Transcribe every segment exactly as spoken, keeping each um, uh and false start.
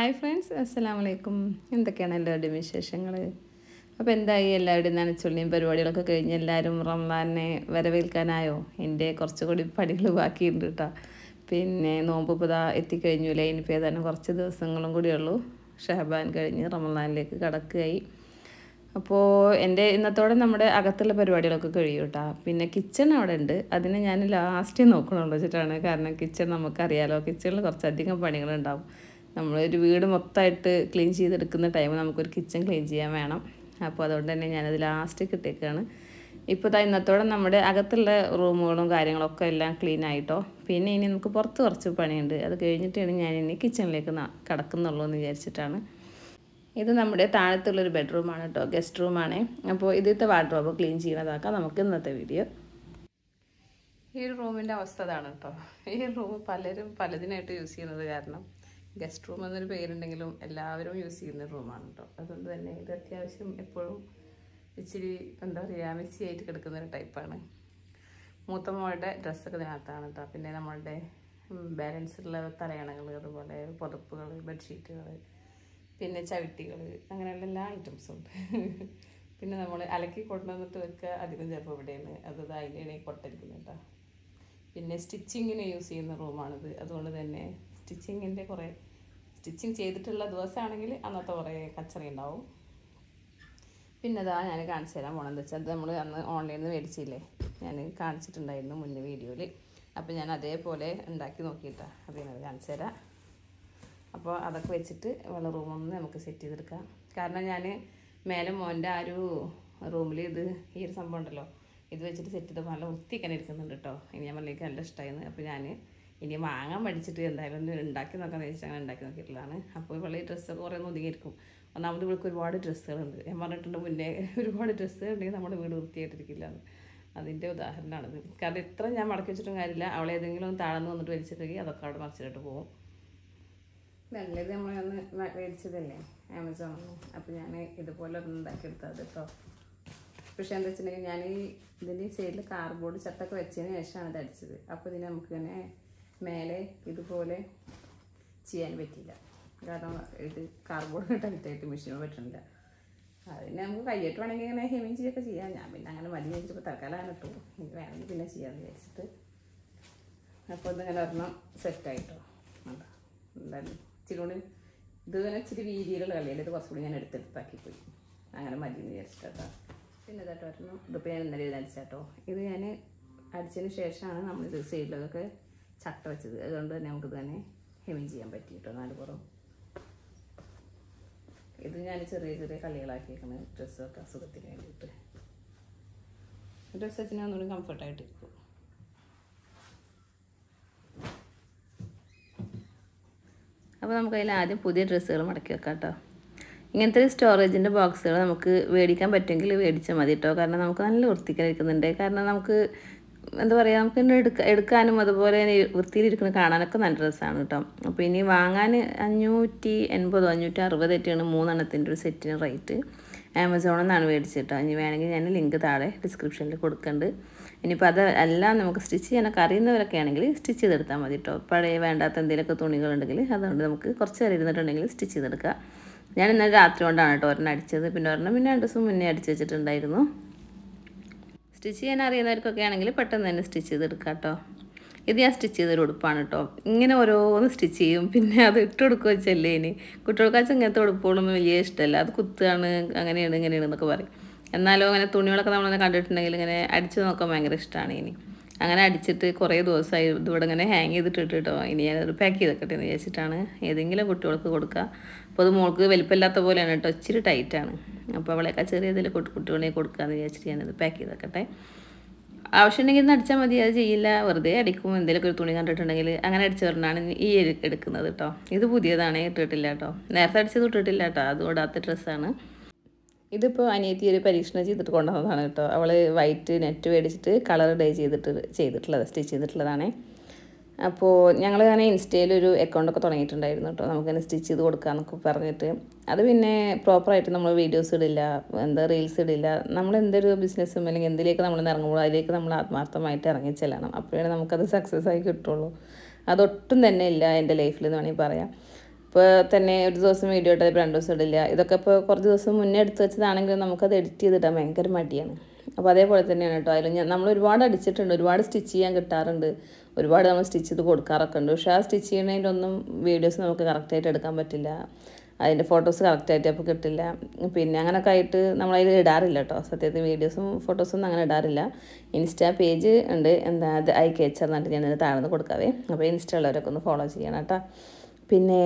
Hi friends, അസ്സലാമു അലൈക്കും. എന്തൊക്കെയാണ് എല്ലാവരുടെയും വിശേഷങ്ങൾ? അപ്പോൾ എന്തായി, എല്ലാവരുടെയും നനച്ചുള്ളിയും പരിപാടികളൊക്കെ കഴിഞ്ഞ് എല്ലാവരും റമളാനെ വരവേൽക്കാനായോ? എൻ്റെ കുറച്ചുകൂടി പണികൾ ബാക്കിയുണ്ട് കേട്ടോ. പിന്നെ നോമ്പ് ഇപ്പോൾ ഇതാ എത്തിക്കഴിഞ്ഞില്ല. ഇനിയിപ്പോൾ ഏതാനും കുറച്ച് ദിവസങ്ങളും കൂടിയേ ഉള്ളൂ ഷഹബാൻ കഴിഞ്ഞ് റമളാനിലേക്ക് കടക്കുകയായി. അപ്പോൾ എൻ്റെ ഇന്നത്തോടെ നമ്മുടെ അകത്തുള്ള പരിപാടികളൊക്കെ കഴിയും കേട്ടോ. പിന്നെ കിച്ചൺ അവിടെ ഉണ്ട്, അതിന് ഞാൻ ലാസ്റ്റ് നോക്കണുള്ളൂ വെച്ചിട്ടാണ്. കാരണം കിച്ചൺ നമുക്കറിയാലോ, കിച്ചണിൽ കുറച്ചധികം പണികളുണ്ടാവും. നമ്മളൊരു വീട് മൊത്തമായിട്ട് ക്ലീൻ ചെയ്തെടുക്കുന്ന ടൈം നമുക്കൊരു കിച്ചൺ ക്ലീൻ ചെയ്യാൻ വേണം. അപ്പോൾ അതുകൊണ്ട് തന്നെ ഞാനത് ലാസ്റ്റ് കിട്ടിയേക്കാണ്. ഇപ്പോൾ ഇതാ ഇന്നത്തോടെ നമ്മുടെ അകത്തുള്ള റൂമുകളും കാര്യങ്ങളൊക്കെ എല്ലാം ക്ലീൻ ആയിട്ടോ. പിന്നെ ഇനി നമുക്ക് പുറത്ത് കുറച്ച് പണിയുണ്ട്, അത് കഴിഞ്ഞിട്ടാണ് ഞാൻ ഇനി കിച്ചണിലേക്ക് കടക്കുന്നുള്ളൂ എന്ന് വിചാരിച്ചിട്ടാണ്. ഇത് നമ്മുടെ താഴത്തുള്ളൊരു ബെഡ്റൂമാണ് കേട്ടോ, ഗസ്റ്റ് റൂമാണ്. അപ്പോൾ ഇതിലത്തെ വാർഡ്രോബ് ക്ലീൻ ചെയ്യുന്നതാക്കാം നമുക്ക് ഇന്നത്തെ വീഡിയോ. ഈ ഒരു റൂമിൻ്റെ അവസ്ഥ അതാണ് കേട്ടോ. ഈ റൂം പലരും പലതിനായിട്ട് യൂസ് ചെയ്യുന്നത് കാരണം ഗസ്റ്റ് റൂം എന്നൊരു പേരുണ്ടെങ്കിലും എല്ലാവരും യൂസ് ചെയ്യുന്ന റൂമാണ് കേട്ടോ. അതുകൊണ്ട് തന്നെ ഇത് അത്യാവശ്യം എപ്പോഴും ഇച്ചിരി എന്താ പറയുക മെസ്സിയായിട്ട് കിടക്കുന്ന ഒരു ടൈപ്പാണ്. മൂത്ത മോളുടെ ഡ്രസ്സൊക്കെ ഇതിനകത്താണ് കേട്ടോ. പിന്നെ നമ്മളുടെ ബാലൻസ് ഉള്ള തലയണകൾ, അതുപോലെ പുതപ്പുകൾ, ബെഡ്ഷീറ്റുകൾ, പിന്നെ ചവിട്ടികൾ, അങ്ങനെയുള്ള എല്ലാ ഐറ്റംസും ഉണ്ട്. പിന്നെ നമ്മൾ അലക്കി കൊണ്ടുവന്നിട്ട് വെക്കുക അധികം ചിലപ്പോൾ ഇവിടെയാണ്, അത് അതിൻ്റെയാണ് കൊട്ടിരിക്കുന്നത് കേട്ടോ. പിന്നെ സ്റ്റിച്ചിങ്ങിന് യൂസ് ചെയ്യുന്ന റൂമാണിത്. അതുകൊണ്ട് തന്നെ സ്റ്റിച്ചിങ്ങിൻ്റെ കുറേ സ്റ്റിച്ചിങ് ചെയ്തിട്ടുള്ള ദിവസമാണെങ്കിൽ അന്നത്തെ കുറേ കച്ചറി ഉണ്ടാവും. പിന്നെ അതാ ഞാൻ കാണിച്ചു തരാൻ പോകണമെന്ന് വെച്ചാൽ അത് നമ്മൾ അന്ന് ഓൺലൈനിൽ നിന്ന് മേടിച്ചില്ലേ, ഞാൻ കാണിച്ചിട്ടുണ്ടായിരുന്നു മുന്നേ വീഡിയോയിൽ. അപ്പോൾ ഞാൻ അതേപോലെ ഉണ്ടാക്കി നോക്കിയിട്ടാണ് അത് ഞാൻ കാണിച്ചു തരാം. അപ്പോൾ അതൊക്കെ വെച്ചിട്ട് ഉള്ള റൂമൊന്ന് നമുക്ക് സെറ്റ് ചെയ്തെടുക്കാം. കാരണം ഞാൻ മേലെ മോൻ്റെ ആ ഒരു റൂമിൽ ഇത് ഈ ഒരു സംഭവം ഉണ്ടല്ലോ, ഇത് വെച്ചിട്ട് സെറ്റ് ചെയ്തപ്പോൾ നല്ല വൃത്തിക്കാൻ ഇരിക്കുന്നുണ്ട് കേട്ടോ. ഇനി ഞാൻ പറഞ്ഞേക്ക് നല്ല ഇഷ്ടമായിരുന്നു. അപ്പോൾ ഞാൻ ഇനി വാങ്ങാൻ പഠിച്ചിട്ട് എന്തായാലും ഒന്ന് ഉണ്ടാക്കി നോക്കാമെന്ന് വെച്ചാൽ അങ്ങനെ ഉണ്ടാക്കി നോക്കിയിട്ടുള്ളതാണ്. അപ്പോൾ ഇവിടെ ഈ ഡ്രസ്സൊക്കെ കുറേ ഒന്ന് ഒതുങ്ങിയിരിക്കും. ഒന്നാമത് ഇവൾക്ക് ഒരുപാട് ഡ്രസ്സുകളുണ്ട്. ഞാൻ പറഞ്ഞിട്ടുണ്ട് മുന്നേ, ഒരുപാട് ഡ്രസ്സ് ഉണ്ടെങ്കിൽ നമ്മുടെ വീട് വൃത്തിയായിട്ടിരിക്കില്ല എന്ന്. അതിൻ്റെ ഉദാഹരണമാണിത്. കാരണം ഇത്ര ഞാൻ മടക്കി വെച്ചിട്ടും കാര്യമില്ല, അവളെ ഏതെങ്കിലും ഒന്ന് താഴ്ന്ന് വന്നിട്ട് വലിച്ചിട്ടുണ്ടെങ്കിൽ അതൊക്കെ അവിടെ മറിച്ചിട്ട് പോകും. നല്ലത് നമ്മളൊന്ന് മേടിച്ചതല്ലേ ആമസോണിൽ. അപ്പോൾ ഞാൻ ഇതുപോലെ ഒന്ന് ഉണ്ടാക്കിയെടുത്തത് കേട്ടോ. പക്ഷേ എന്താ വെച്ചിട്ടുണ്ടെങ്കിൽ ഞാൻ ഈ ഇതിൻ്റെ സൈഡിൽ കാർഡ്ബോർഡ് ചട്ടൊക്കെ വെച്ചതിന് ശേഷമാണ് ഇത് അടിച്ചത്. അപ്പോൾ ഇതിന് നമുക്കിങ്ങനെ മേലെ ഇതുപോലെ ചെയ്യാൻ പറ്റില്ല. കാരണം ഇത് കാർഡ്ബോർഡ് ടൈറ്റായിട്ട് മെഷീൻ പറ്റുന്നില്ല. അതിന് നമുക്ക് കയ്യേറ്റ് വേണമെങ്കിൽ ഇങ്ങനെ ഹെമിങ് ചെയ്യൊക്കെ ചെയ്യാം. ഞാൻ പിന്നെ അങ്ങനെ മതി വെച്ചിട്ട് തൽക്കാലം ഇട്ടു, എനിക്ക് വേണമെങ്കിൽ പിന്നെ ചെയ്യാമെന്ന് വിചാരിച്ചിട്ട്. അപ്പോൾ ഇതിങ്ങനെ ഒരെണ്ണം സെറ്റായിട്ടോ. അതാ എന്തായാലും ഇച്ചിരി കൂടി ഇത് തന്നെ ഇച്ചിരി വീതിയിലുള്ള കളിയല്ല, ഇത് കുറച്ചുകൂടി ഞാൻ എടുത്തെടുത്താക്കിപ്പോയി. അങ്ങനെ മതി എന്ന് വിചാരിച്ചിട്ടോ. പിന്നെ ഇതാട്ടോ ഒരെണ്ണം ഇതിപ്പോൾ ഞാൻ ഇന്നലെ ഇത് അടിച്ചാട്ടോ. ഇത് ഞാൻ അടിച്ചതിന് ശേഷമാണ് നമ്മളിത് സൈഡിലൊക്കെ ചട്ട വെച്ചത്. അതുകൊണ്ട് തന്നെ നമുക്കിത് തന്നെ ഹെമിങ് ചെയ്യാൻ പറ്റി കേട്ടോ. നാല് പുറം ഇത് ഞാൻ ചെറിയ ചെറിയ കളികളാക്കിയേക്കുന്നത് ഡ്രസ്സൊക്കെ അസുഖത്തിന് വേണ്ടിയിട്ട്. ഡ്രസ്സ് വെച്ചാൽ ഒന്നുകൂടി കംഫർട്ടായിട്ടിരിക്കും. അപ്പോൾ നമുക്ക് അതിൽ ആദ്യം പുതിയ ഡ്രസ്സുകൾ മടക്കി വെക്കാം കേട്ടോ. ഇങ്ങനത്തെ ഒരു സ്റ്റോറേജിൻ്റെ ബോക്സുകൾ നമുക്ക് മേടിക്കാൻ പറ്റുമെങ്കിൽ മേടിച്ചാൽ മതി കേട്ടോ. കാരണം നമുക്ക് നല്ല വൃത്തിക്കായിരിക്കുന്നുണ്ട്. കാരണം നമുക്ക് എന്താ പറയുക, നമുക്ക് ഇന്ന് എടുക്ക എടുക്കാനും അതുപോലെ വൃത്തിയിലിരിക്കുന്ന കാണാനൊക്കെ നല്ല രസമാണ് കേട്ടോ. അപ്പോൾ ഇനി വാങ്ങാൻ അഞ്ഞൂറ്റി എൺപതോ അഞ്ഞൂറ്റി അറുപതൊക്കെയാണ് മൂന്നെണ്ണത്തിൻ്റെ ഒരു സെറ്റിന് റേറ്റ്. ആമസോണിൽ നിന്നാണ് മേടിച്ചിട്ടോ. ഇനി വേണമെങ്കിൽ ഞാൻ ലിങ്ക് താഴെ ഡിസ്ക്രിപ്ഷനിൽ കൊടുക്കുന്നുണ്ട്. ഇനിയിപ്പോൾ അത് എല്ലാം നമുക്ക് സ്റ്റിച്ച് ചെയ്യാനൊക്കെ അറിയുന്നവരൊക്കെ ആണെങ്കിൽ സ്റ്റിച്ച് ചെയ്തെടുത്താൽ മതി കേട്ടോ. പഴയ വേണ്ടാത്ത എന്തെങ്കിലുമൊക്കെ തുണികളുണ്ടെങ്കിൽ അതുകൊണ്ട് നമുക്ക് കുറച്ച് നേരം ഇരുന്നിട്ടുണ്ടെങ്കിൽ സ്റ്റിച്ച് ചെയ്തെടുക്കുക. ഞാൻ ഇന്നലെ രാത്രി കൊണ്ടാണ് കേട്ടോ ഒരെണ്ണം അടിച്ചത്. പിന്നെ ഒരെണ്ണം പിന്നെ രണ്ട് ദിവസം മുന്നേ അടിച്ച് വെച്ചിട്ടുണ്ടായിരുന്നു. സ്റ്റിച്ച് ചെയ്യാൻ അറിയുന്നവർക്കൊക്കെ ആണെങ്കിൽ പെട്ടെന്ന് തന്നെ സ്റ്റിച്ച് ചെയ്തെടുക്കാം കേട്ടോ. ഇത് ഞാൻ സ്റ്റിച്ച് ചെയ്തൊരു ഉടുപ്പാണ് കേട്ടോ. ഇങ്ങനെ ഓരോന്ന് സ്റ്റിച്ച് ചെയ്യും, പിന്നെ അത് ഇട്ട് കൊടുക്കുക വെച്ചല്ലേ. ഇനി കുട്ടികൾക്കാച്ച ഇങ്ങനത്തെ ഉടുപ്പുകളൊന്നും വലിയ ഇഷ്ടമല്ല. അത് കുത്തുകയാണ്, അങ്ങനെയാണ് ഇങ്ങനെയാണ് എന്നൊക്കെ പറയും. എന്നാലും അങ്ങനെ തുണികളൊക്കെ നമ്മളങ്ങനെ കണ്ടിട്ടുണ്ടെങ്കിൽ ഇങ്ങനെ അടിച്ച് നോക്കാൻ ഭയങ്കര ഇഷ്ടമാണ്. ഇനി അങ്ങനെ അടിച്ചിട്ട് കുറേ ദിവസമായി ഇതിവിടെ ഇങ്ങനെ ഹാങ് ചെയ്തിട്ട് ഇട്ടിട്ടോ. ഇനി ഞാനത് പാക്ക് ചെയ്തൊക്കെ എന്ന് വിചാരിച്ചിട്ടാണ് ഏതെങ്കിലും കുട്ടികൾക്ക് കൊടുക്കുക. അപ്പോൾ അത് മോൾക്ക് വലിപ്പമില്ലാത്ത പോലെയാണ് കേട്ടോ, ഇച്ചിരി ടൈറ്റാണ്. അപ്പോൾ അവളെയൊക്കെ ചെറിയതിൽ കുട്ടികളെ കൊടുക്കാമെന്ന് വിചാരിച്ചിട്ട് ഞാനത് പാക്ക് ചെയ്തൊക്കെ. ആവശ്യമുണ്ടെങ്കിൽ ഇന്ന് അടിച്ചാൽ മതി, അത് ചെയ്യില്ല, വെറുതെ അടിക്കും. എന്തെങ്കിലുമൊക്കെ ഒരു തുണി കണ്ടിട്ടുണ്ടെങ്കിൽ അങ്ങനെ അടിച്ചു പറഞ്ഞാണ് ഈ എടുക്കുന്നത് കേട്ടോ. ഇത് പുതിയതാണ്, ഇട്ടിട്ടില്ല കേട്ടോ. നേരത്തെ അടിച്ചത് ഇട്ടിട്ടില്ല കേട്ടോ, അത് ഇടാത്ത ഡ്രസ്സാണ്. ഇതിപ്പോൾ അനിയത്തി ഒരു പരീക്ഷണം ചെയ്തിട്ട് കൊണ്ടുവന്നതാണ് കേട്ടോ. അവൾ വൈറ്റ് നെറ്റ് മേടിച്ചിട്ട് കളർ ഡേ ചെയ്തിട്ട് ചെയ്തിട്ടുള്ളത് സ്റ്റിച്ച് ചെയ്തിട്ടുള്ളതാണ്. അപ്പോൾ ഞങ്ങൾ അങ്ങനെ ഇൻസ്റ്റയിലൊരു അക്കൗണ്ടൊക്കെ തുടങ്ങിയിട്ടുണ്ടായിരുന്നു കേട്ടോ. നമുക്കങ്ങനെ സ്റ്റിച്ച് ചെയ്ത് കൊടുക്കാമെന്നൊക്കെ പറഞ്ഞിട്ട്. അത് പിന്നെ പ്രോപ്പറായിട്ട് നമ്മൾ വീഡിയോസ് ഇടില്ല, എന്താ റീൽസ് ഇടില്ല. നമ്മൾ എന്തൊരു ബിസിനസ്സും അല്ലെങ്കിൽ എന്തിലേക്ക് നമ്മൾ ഇറങ്ങുമ്പോൾ അതിലേക്ക് നമ്മൾ ആത്മാർത്ഥമായിട്ട് ഇറങ്ങി ചെല്ലണം. അപ്പോഴാണ് നമുക്കത് സക്സസ് ആയി കിട്ടുള്ളൂ. അതൊട്ടും തന്നെ ഇല്ല എൻ്റെ ലൈഫിൽ എന്ന് വേണമെങ്കിൽ പറയാം. ഇപ്പോൾ തന്നെ ഒരു ദിവസം വീഡിയോ ഇട്ടാൽ ഇപ്പോൾ രണ്ട് ദിവസം ഇടില്ല. ഇതൊക്കെ ഇപ്പോൾ കുറച്ച് ദിവസം മുന്നേ എടുത്ത് വെച്ചതാണെങ്കിലും നമുക്കത് എഡിറ്റ് ചെയ്തിടാൻ ഭയങ്കര മടിയാണ്. അപ്പോൾ അതേപോലെ തന്നെയാണ് കേട്ടോ. അതിൽ ഞാൻ നമ്മൾ ഒരുപാട് അടിച്ചിട്ടുണ്ട്, ഒരുപാട് സ്റ്റിച്ച് ചെയ്യാൻ കിട്ടാറുണ്ട്, ഒരുപാട് നമ്മൾ സ്റ്റിച്ച് ചെയ്ത് കൊടുക്കാറൊക്കെ ഉണ്ട്. പക്ഷേ ആ സ്റ്റിച്ച് ചെയ്യുന്നതിൻ്റെ ഒന്നും വീഡിയോസ് നമുക്ക് കറക്റ്റായിട്ട് എടുക്കാൻ പറ്റില്ല, അതിൻ്റെ ഫോട്ടോസ് കറക്റ്റായിട്ട് അപ്പോൾ കിട്ടില്ല. പിന്നെ അങ്ങനെയൊക്കെ ആയിട്ട് നമ്മളതിൽ ഇടാറില്ല കേട്ടോ. സത്യത്തിൽ വീഡിയോസും ഫോട്ടോസൊന്നും അങ്ങനെ ഇടാറില്ല. ഇൻസ്റ്റാ പേജ് ഉണ്ട്, എന്താ അത് ഐ കേച്ചർ എന്നിട്ട് ഞാനത് താഴ്ന്ന് കൊടുക്കാവേ. അപ്പോൾ ഇൻസ്റ്റ ഉള്ളവരൊക്കെ ഒന്ന് ഫോളോ ചെയ്യണം കേട്ടോ. പിന്നെ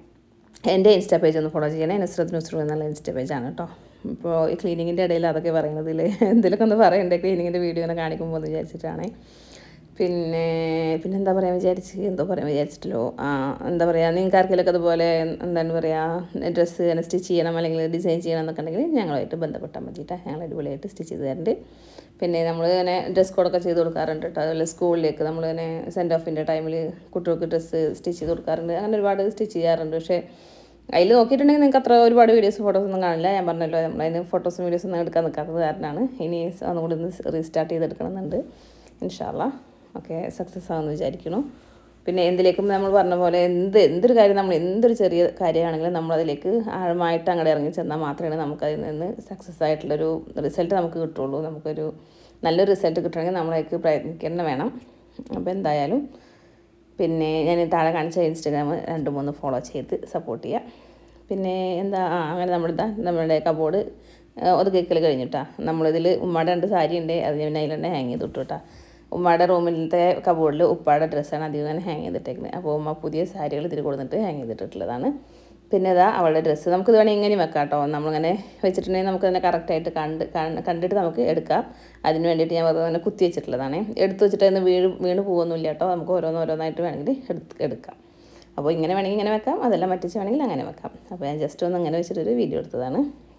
എൻ്റെ ഇൻസ്റ്റാ പേജ് ഒന്ന് ഫോളോ ചെയ്യണേ. നുസ്രത്ത് നുസ്രു എന്നുള്ള ഇൻസ്റ്റാ പേജാണ് കേട്ടോ. ഇപ്പോൾ ഈ ക്ലീനിങ്ങിൻ്റെ ഇടയിൽ അതൊക്കെ പറയുന്നതിൽ എന്തെങ്കിലുമൊക്കെ ഒന്ന് പറയണ്ടേ ക്ലീനിങ്ങിൻ്റെ വീഡിയോ ഒന്ന് കാണിക്കുമ്പോൾ എന്ന് വിചാരിച്ചിട്ടാണ്. പിന്നെ പിന്നെ എന്താ പറയാൻ വിചാരിച്ച് എന്തോ പറയാൻ വിചാരിച്ചിട്ടല്ലോ. ആ എന്താ പറയുക, നിങ്ങൾക്ക് ആർക്കെങ്കിലുമൊക്കെ അതുപോലെ എന്താണ് പറയുക, ഡ്രസ്സ് ഇങ്ങനെ സ്റ്റിച്ച് ചെയ്യണം അല്ലെങ്കിൽ ഡിസൈൻ ചെയ്യണം എന്നൊക്കെ ഉണ്ടെങ്കിൽ ഞങ്ങളുമായിട്ട് ബന്ധപ്പെട്ടാൽ മതിയിട്ടാണ്. ഞങ്ങൾ അടിപൊളിയായിട്ട് സ്റ്റിച്ച് ചെയ്ത് തരുന്നുണ്ട്. പിന്നെ നമ്മൾ ഇങ്ങനെ ഡ്രസ് കോഡൊക്കെ ചെയ്ത് കൊടുക്കാറുണ്ട് കേട്ടോ. അതുപോലെ സ്കൂളിലേക്ക് നമ്മളിങ്ങനെ സെൻഡ് ഓഫിൻ്റെ ടൈമിൽ കുട്ടികൾക്ക് ഡ്രസ്സ് സ്റ്റിച്ച് ചെയ്ത് കൊടുക്കാറുണ്ട്. അങ്ങനെ ഒരുപാട് സ്റ്റിച്ച് ചെയ്യാറുണ്ട്. പക്ഷേ അതിൽ നോക്കിയിട്ടുണ്ടെങ്കിൽ നിങ്ങൾക്ക് അത്ര ഒരുപാട് വീഡിയോസ് ഫോട്ടോസൊന്നും കാണില്ല. ഞാൻ പറഞ്ഞല്ലോ, നമ്മളതിന് ഫോട്ടോസും വീഡിയോസൊന്നും എടുക്കാൻ നിൽക്കാത്തത് കാരണമാണ്. ഇനി ഒന്നുകൂടി ഒന്ന് റീസ്റ്റാർട്ട് ചെയ്തെടുക്കണമെന്നുണ്ട്. ഇൻഷാ അല്ലാ ഓക്കെ സക്സസ് ആകുമെന്ന് വിചാരിക്കുന്നു. പിന്നെ എന്തിലേക്കും നമ്മൾ പറഞ്ഞ പോലെ എന്ത് എന്തൊരു കാര്യം നമ്മൾ എന്തൊരു ചെറിയ കാര്യമാണെങ്കിലും നമ്മളതിലേക്ക് ആഴമായിട്ട് അങ്ങോട്ട് ഇറങ്ങി ചെന്നാൽ മാത്രമേ നമുക്കതിൽ നിന്ന് സക്സസ് ആയിട്ടുള്ളൊരു റിസൾട്ട് നമുക്ക് കിട്ടുള്ളൂ. നമുക്കൊരു നല്ലൊരു റിസൾട്ട് കിട്ടണമെങ്കിൽ നമ്മളതിലേക്ക് പ്രയത്നിക്കുക വേണം. അപ്പോൾ എന്തായാലും പിന്നെ ഞാൻ താഴെ കാണിച്ച ഇൻസ്റ്റാഗ്രാം രണ്ട് മൂന്ന് ഫോളോ ചെയ്ത് സപ്പോർട്ട് ചെയ്യുക. പിന്നെ എന്താ അങ്ങനെ നമ്മളിതാ നമ്മളുടെ കബോർഡ് അത് കേൾക്കൽ കഴിഞ്ഞിട്ടാ. നമ്മളിതിൽ ഉമ്മയുടെ രണ്ട് സാരി ഉണ്ട്, അത് ഞാൻ അതിൽ തന്നെ ഹാങ് ചെയ്ത് ഇട്ടു കേട്ടോ. ഉമ്മയുടെ റൂമിലത്തെ കബോർഡിൽ ഉപ്പയുടെ ഡ്രസ്സാണ് അധികം തന്നെ ഹാങ് ചെയ്തിട്ടേക്കുന്നത്. അപ്പോൾ ഉമ്മ പുതിയ സാരികൾ ഇതിൽ കൊടുത്തിട്ട് ഹാങ് ചെയ്തിട്ടുള്ളതാണ്. പിന്നെ ഇതാ അവളുടെ ഡ്രസ്സ് നമുക്കിത് വേണമെങ്കിൽ ഇങ്ങനെ വെക്കാം കേട്ടോ. നമ്മളിങ്ങനെ വെച്ചിട്ടുണ്ടെങ്കിൽ നമുക്ക് തന്നെ കറക്റ്റായിട്ട് കണ്ട് കണ്ടിട്ട് നമുക്ക് എടുക്കാം. അതിന് വേണ്ടിയിട്ട് ഞാൻ വെറുതെ തന്നെ കുത്തി വെച്ചിട്ടുള്ളതാണ്. എടുത്ത് വെച്ചിട്ട് അതിന് വീണ് വീണ് പോകുന്നില്ല കേട്ടോ. നമുക്ക് ഓരോന്ന് ഓരോന്നായിട്ട് വേണമെങ്കിൽ എടുത്ത് എടുക്കാം. അപ്പോൾ ഇങ്ങനെ വേണമെങ്കിൽ ഇങ്ങനെ വെക്കാം, അതെല്ലാം മറ്റിച്ച് വേണമെങ്കിൽ അങ്ങനെ വെക്കാം. അപ്പോൾ ഞാൻ ജസ്റ്റ് ഒന്ന് അങ്ങനെ വെച്ചിട്ടൊരു വീഡിയോ എടുത്തതാണ്.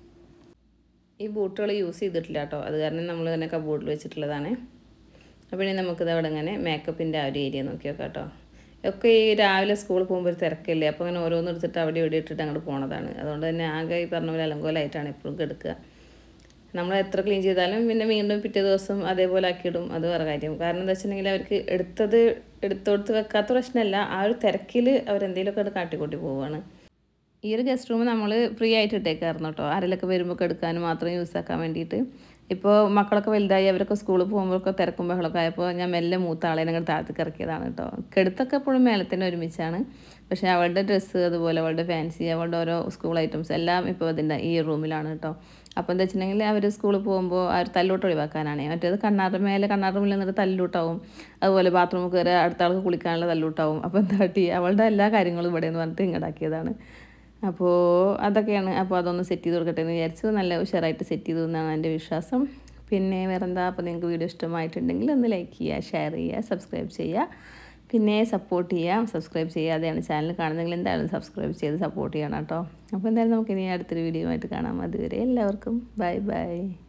ഈ ബൂട്ടുകൾ യൂസ് ചെയ്തിട്ടില്ല കേട്ടോ, അത് കാരണം നമ്മൾ തന്നെ കബോർഡിൽ വെച്ചിട്ടുള്ളതാണ്. അപ്പോൾ ഇനി നമുക്കിത് അവിടെ ഇങ്ങനെ മേക്കപ്പിൻ്റെ ആ ഒരു ഏരിയ നോക്കി വെക്കാം കേട്ടോ. ഒക്കെ ഈ രാവിലെ സ്കൂളിൽ പോകുമ്പോൾ ഒരു തിരക്കില്ലേ, അപ്പോൾ അങ്ങനെ ഓരോന്ന് എടുത്തിട്ട് അവിടെ ഇവിടെ ഇട്ടിട്ട് അങ്ങോട്ട് പോണതാണ്. അതുകൊണ്ട് തന്നെ ആകെ ഈ പറഞ്ഞ പോലെ അലങ്കോലമായിട്ടാണ് എപ്പോഴും കിടക്കുക. നമ്മൾ എത്ര ക്ലീൻ ചെയ്താലും പിന്നെ വീണ്ടും പിറ്റേ ദിവസം അതേപോലെ ആക്കിയിടും, അത് വേറെ കാര്യം. കാരണം എന്താ വെച്ചിട്ടുണ്ടെങ്കിൽ അവർക്ക് എടുത്തത് എടുത്തോടുത്ത് വെക്കാത്ത പ്രശ്നമല്ല, ആ ഒരു തിരക്കിൽ അവരെന്തെങ്കിലുമൊക്കെ അത് കാട്ടിക്കൂട്ടി പോവുകയാണ്. ഈ ഒരു ഗസ്റ്റ് റൂം നമ്മൾ ഫ്രീ ആയിട്ട് ഇട്ടേക്കായിരുന്നു കേട്ടോ, ആരെങ്കിലൊക്കെ വരുമ്പോൾ എടുക്കാനും മാത്രം യൂസ് ആക്കാൻ വേണ്ടിയിട്ട്. ഇപ്പോൾ മക്കളൊക്കെ വലുതായി അവരൊക്കെ സ്കൂളിൽ പോകുമ്പോഴൊക്കെ തിരക്കും ബഹളമൊക്കെ ആയപ്പോൾ ഞാൻ മെല്ലെ മൂത്ത ആളെ ഞങ്ങൾ താഴത്തേക്ക് ഇറക്കിയതാണ് കേട്ടോ. കെടുത്തൊക്കെ എപ്പോഴും മേലെ തന്നെ ഒരുമിച്ചാണ്. പക്ഷേ അവളുടെ ഡ്രസ്സ് അതുപോലെ അവളുടെ ഫാൻസി അവളുടെ ഓരോ സ്കൂൾ ഐറ്റംസ് എല്ലാം ഇപ്പോൾ അതിൻ്റെ ഈ റൂമിലാണ് കേട്ടോ. അപ്പോൾ എന്താ വെച്ചിട്ടുണ്ടെങ്കിൽ അവർ സ്കൂളിൽ പോകുമ്പോൾ ആ ഒരു തല്ലൂട്ട് ഒഴിവാക്കാനാണ്. മറ്റേത് കണ്ണാറ് മേലെ കണ്ണാറ് മുന്നിൽ നിന്നിട്ട് തല്ലൂട്ടാവും, അതുപോലെ ബാത്റൂമിൽ കയറി അടുത്ത ആൾക്ക് കുളിക്കാനുള്ള തല്ലൂട്ടാവും. അപ്പോൾ എന്താ കാട്ടി അവളുടെ എല്ലാ കാര്യങ്ങളും ഇവിടെ എന്ന് പറഞ്ഞിട്ട് ഇങ്ങോട്ടാക്കിയതാണ്. അപ്പോൾ അതൊക്കെയാണ്. അപ്പോൾ അതൊന്ന് സെറ്റ് ചെയ്ത് കൊടുക്കട്ടെ എന്ന് വിചാരിച്ചു. നല്ല ഉഷാറായിട്ട് സെറ്റ് ചെയ്തു എന്നാണ് എൻ്റെ വിശ്വാസം. പിന്നെ വേറെന്താ, അപ്പോൾ നിങ്ങൾക്ക് വീഡിയോ ഇഷ്ടമായിട്ടുണ്ടെങ്കിൽ ഒന്ന് ലൈക്ക് ചെയ്യുക, ഷെയർ ചെയ്യുക, സബ്സ്ക്രൈബ് ചെയ്യുക, പിന്നെ സപ്പോർട്ട് ചെയ്യുക. സബ്സ്ക്രൈബ് ചെയ്യാതെയാണ് ചാനൽ കാണുന്നതെങ്കിൽ എന്തായാലും സബ്സ്ക്രൈബ് ചെയ്ത് സപ്പോർട്ട് ചെയ്യണം കേട്ടോ. അപ്പോൾ എന്തായാലും നമുക്കിനി അടുത്തൊരു വീഡിയോ ആയിട്ട് കാണാം. അതുവരെ എല്ലാവർക്കും ബൈ ബൈ.